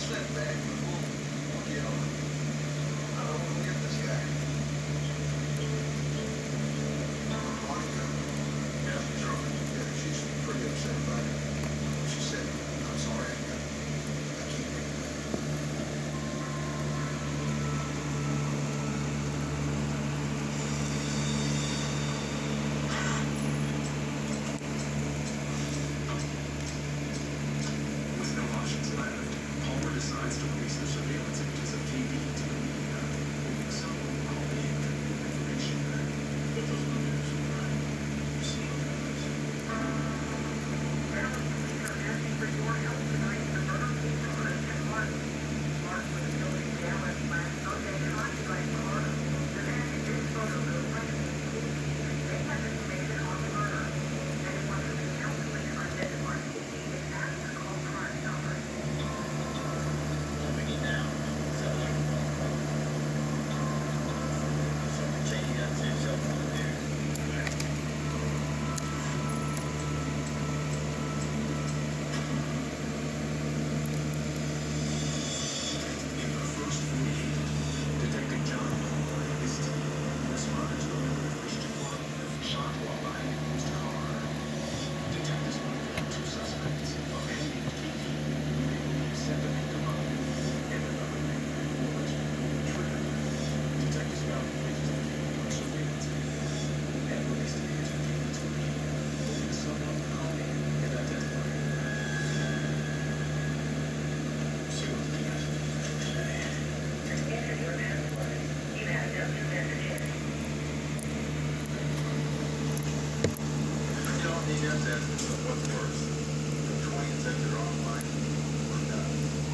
step back and we'll get on. I don't want to get this guy. Monica? Yeah, sure. Yeah, she's pretty upset about it. She said, I'm sorry, I can't bring it back. With no options left, Palmer decides to release the surveillance images of KB to the media, hoping someone will call in with information. But those images are right. You see what happens. Maryland police are asking for your help tonight in the murder case of Christian Martin. Martin was killed in Dallas last Sunday, occupied the murder. The man in this photo will likely be they have information on the murder. Anyone who can help police identify KB is asked to call Crime Stoppers. Moving it down. So changing that to cell phone there. In the first 48, Detective John Palmer and his team responded to the murder of Christian Martin, shot while behind his car. Detectives found two suspects, a man named KB, who they believe set the victim up, and another man named Robert, who triggered. Detectives found images of KB on surveillance cameras and released the image of KB to the media, hoping someone would call in and identify him. See what the guys are doing today. Enter your password. You have no new messages. You don't need us asking for what's worse. The twins enter online or not.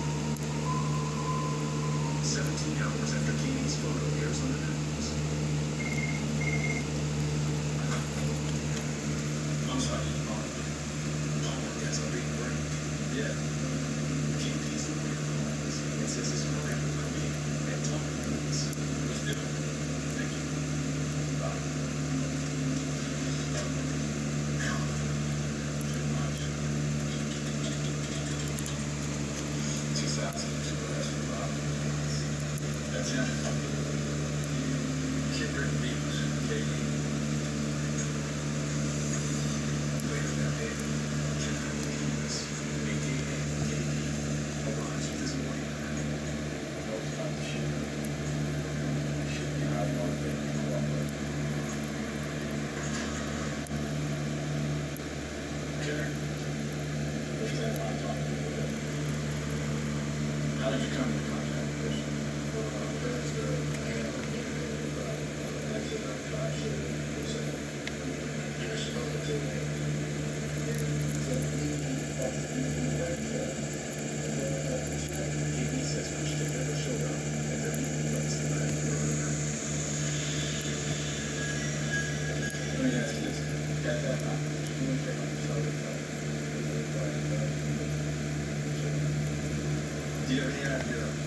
17 hours after KB's photo appears on the news. I'm sorry, Palmer gets a big break. Yeah. KB's lawyer calls and says his client will come in and talk to police. Let's do it. Thank you. Bye. Too much. 2,000 is what that's about. That's it. Kendrick Beach, KB. Later that day, Kendrick Beavis, a.k.a. KB, arrives with his morning. Those kind of shit. Should be highly motivated to cooperate. Okay. What is that about talking to you? How did you come into contact with Christian? That's the man who that's the class you're supposed to KB says Christian never showed up at their meeting place the night of the murder. Let me ask you this. At that time, did you do anything on your side? Do you have any idea